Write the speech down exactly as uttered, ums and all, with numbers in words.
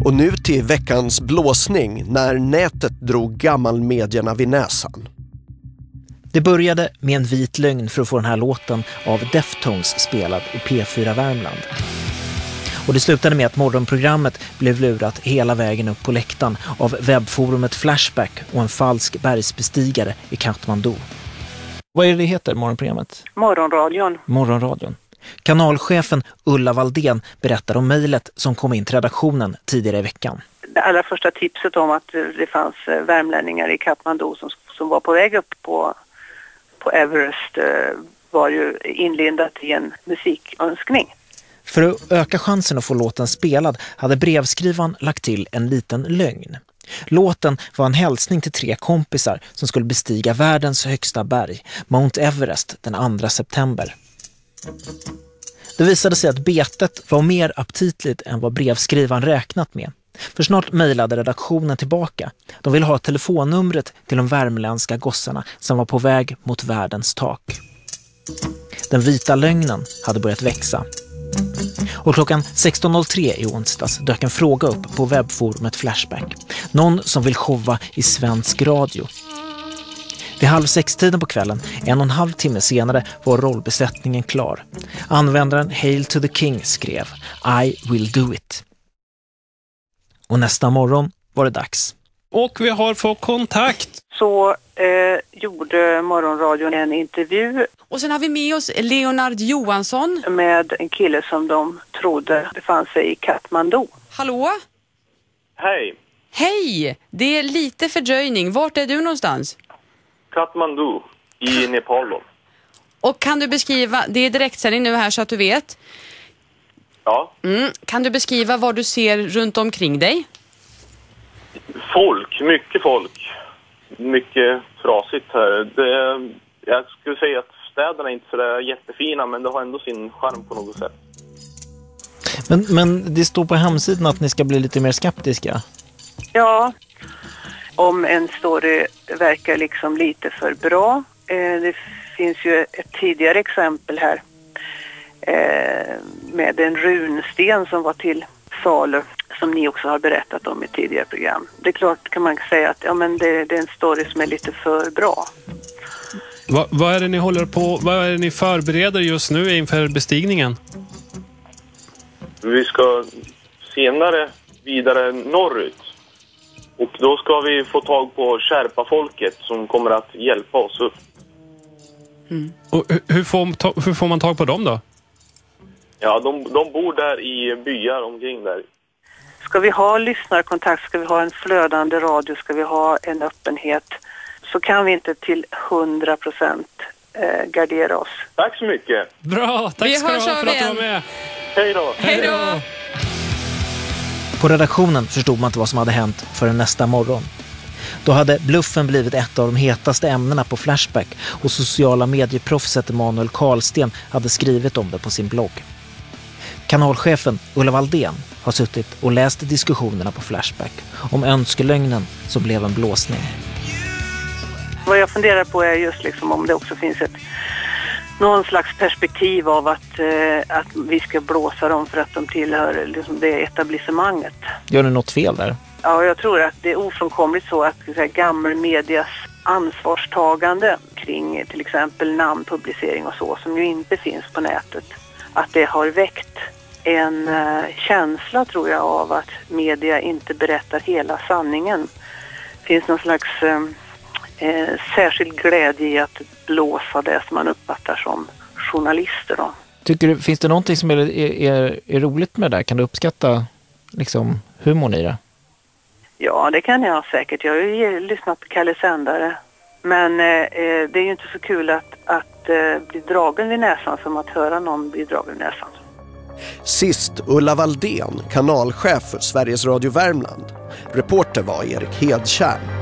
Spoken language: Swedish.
Och nu till veckans blåsning när nätet drog gammalmedierna vid näsan. Det började med en vit lögn för att få den här låten av Deftones spelad i P fyra Värmland. Och det slutade med att morgonprogrammet blev lurat hela vägen upp på läktaren av webbforumet Flashback och en falsk bergsbestigare i Kathmandu. Vad är det det heter, morgonprogrammet? Morgonradion. Morgonradion. Kanalchefen Ulla Valdén berättar om mejlet som kom in till redaktionen tidigare i veckan. Det allra första tipset om att det fanns värmlänningar i Kathmandu som, som var på väg upp på, på Everest var ju inlindat i en musikönskning. För att öka chansen att få låten spelad hade brevskrivaren lagt till en liten lögn. Låten var en hälsning till tre kompisar som skulle bestiga världens högsta berg, Mount Everest, den andra september. Det visade sig att betet var mer aptitligt än vad brevskrivaren räknat med. För snart mejlade redaktionen tillbaka. De ville ha telefonnumret till de värmländska gossarna som var på väg mot världens tak. Den vita lögnen hade börjat växa. Och klockan sexton noll tre i onsdags dök en fråga upp på webbforumet Flashback. Någon som vill showa i svensk radio. Vid halv sex-tiden på kvällen, en och en halv timme senare, var rollbesättningen klar. Användaren Hail to the King skrev I will do it. Och nästa morgon var det dags. Och vi har fått kontakt. Så eh, gjorde morgonradion en intervju. Och sen har vi med oss Leonard Johansson. Med en kille som de trodde befann sig i Kathmandu. Hallå? Hej. Hej! Det är lite fördröjning. Vart är du någonstans? Kathmandu i Nepal. Och kan du beskriva, det är direktsändning nu här så att du vet. Ja. Mm. Kan du beskriva vad du ser runt omkring dig? Folk, mycket folk. Mycket trasigt här. Det, jag skulle säga att städerna är inte så där jättefina, men det har ändå sin charm på något sätt. Men, men det står på hemsidan att ni ska bli lite mer skeptiska. Ja, om en story verkar liksom lite för bra. Eh, det finns ju ett tidigare exempel här eh, med en runsten som var till salu, som ni också har berättat om i tidigare program. Det är klart kan man säga att ja, men det, det är en story som är lite för bra. Va, vad är det ni håller på, vad är det ni förbereder just nu inför bestigningen? Vi ska senare vidare norrut. Och då ska vi få tag på Sherpa-folket som kommer att hjälpa oss upp. Mm. Och hur får, hur får man tag på dem då? Ja, de, de bor där i byar omkring där. Ska vi ha lyssnarkontakt, ska vi ha en flödande radio, ska vi ha en öppenhet, så kan vi inte till hundra procent eh, gardera oss. Tack så mycket. Bra, tack vi ska du ha för att du var med. Hej då. Hej då. På redaktionen förstod man inte vad som hade hänt förrän nästa morgon. Då hade bluffen blivit ett av de hetaste ämnena på Flashback och sociala medieproffset Emanuel Karlsten hade skrivit om det på sin blogg. Kanalchefen Ulla Valdén har suttit och läst diskussionerna på Flashback om önskelögnen som blev en blåsning. Vad jag funderar på är just liksom om det också finns ett någon slags perspektiv av att, eh, att vi ska blåsa dem för att de tillhör liksom det etablissemanget. Gör ni något fel där? Ja, jag tror att det är ofrånkomligt så att så här, gammal medias ansvarstagande kring till exempel namnpublicering och så, som ju inte finns på nätet, att det har väckt en uh, känsla, tror jag, av att media inte berättar hela sanningen. Det finns någon slags uh, uh, särskild glädje i att blåsa det som man uppfattar som journalister då. Tycker du, finns det någonting som är, är, är roligt med det där? Kan du uppskatta liksom, humorn i det? Ja, det kan jag säkert. Jag har ju lyssnat på Kalle Sändare. Men eh, det är ju inte så kul att, att eh, bli dragen vid näsan som att höra någon bli dragen vid näsan. Sist Ulla Valdén, kanalchef för Sveriges Radio Värmland. Reporter var Erik Hedtjärn.